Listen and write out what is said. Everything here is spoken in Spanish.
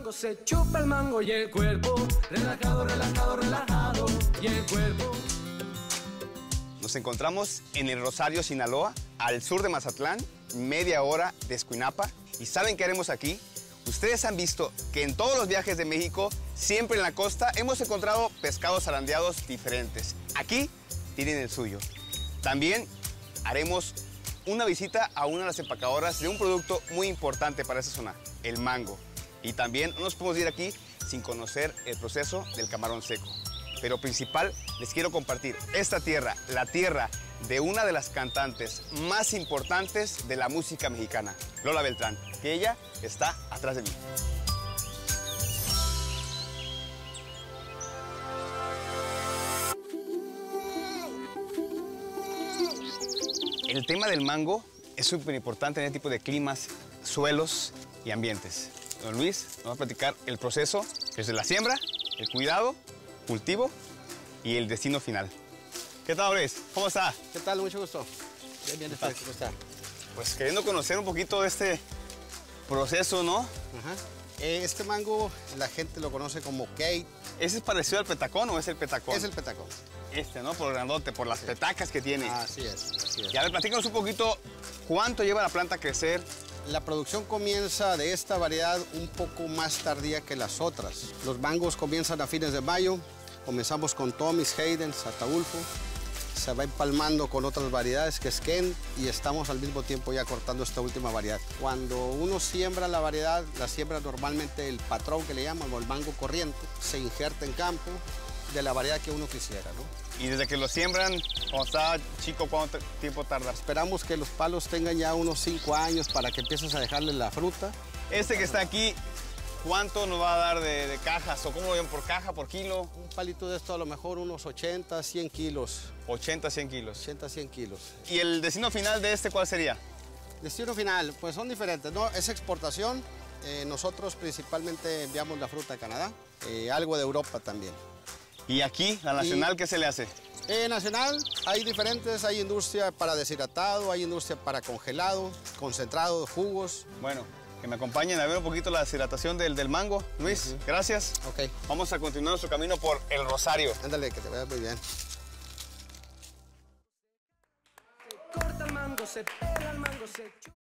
mango, se chupa el mango y el cuerpo relajado, relajado, relajado y el cuerpo. Nos encontramos en el Rosario, Sinaloa, al sur de Mazatlán, media hora de Escuinapa. ¿Y saben qué haremos aquí? Ustedes han visto que en todos los viajes de México, siempre en la costa, hemos encontrado pescados zarandeados diferentes. Aquí tienen el suyo. También haremos una visita a una de las empacadoras de un producto muy importante para esa zona, el mango. Y también no nos podemos ir aquí sin conocer el proceso del camarón seco. Pero principal, les quiero compartir esta tierra, la tierra de una de las cantantes más importantes de la música mexicana, Lola Beltrán, que ella está atrás de mí. El tema del mango es súper importante en este tipo de climas, suelos y ambientes. Don Luis nos va a platicar el proceso desde la siembra, el cuidado, cultivo y el destino final. ¿Qué tal, Luis? ¿Cómo está? ¿Qué tal? Mucho gusto. Bien, bien, ¿cómo está? Pues queriendo conocer un poquito de este proceso, ¿no? Ajá. Este mango la gente lo conoce como Kate. ¿Ese es parecido al petacón o es el petacón? Es el petacón. Este, ¿no? Por el grandote, por las petacas que tiene. Así es, así es. Y a ver, platícanos un poquito, ¿cuánto lleva la planta a crecer? La producción comienza de esta variedad un poco más tardía que las otras. Los mangos comienzan a fines de mayo. Comenzamos con Tommy's, Haydn's, Ataulfo. Se va empalmando con otras variedades que es Kent y estamos al mismo tiempo ya cortando esta última variedad. Cuando uno siembra la variedad, la siembra normalmente el patrón que le llaman o el mango corriente, se injerta en campo de la variedad que uno quisiera, ¿no? Y desde que lo siembran, cuando está chico, ¿cuánto tiempo tarda? Esperamos que los palos tengan ya unos 5 años para que empieces a dejarle la fruta. Este que está aquí, ¿cuánto nos va a dar de cajas? ¿O cómo lo ven? ¿Por caja, por kilo? Un palito de esto a lo mejor unos 80, 100 kilos. 80, 100 kilos. 80, 100 kilos. ¿Y el destino final de este cuál sería? Destino final, pues son diferentes, ¿no? Es exportación. Nosotros principalmente enviamos la fruta a Canadá, algo de Europa también. ¿Y aquí, la nacional, qué se le hace? Nacional, hay diferentes, hay industria para deshidratado, hay industria para congelado, concentrado, jugos. Bueno, que me acompañen a ver un poquito la deshidratación del mango. Luis, gracias. Ok. Vamos a continuar nuestro camino por el Rosario. Ándale, que te vaya muy bien. Se corta el mango, se pela el mango, se chupa.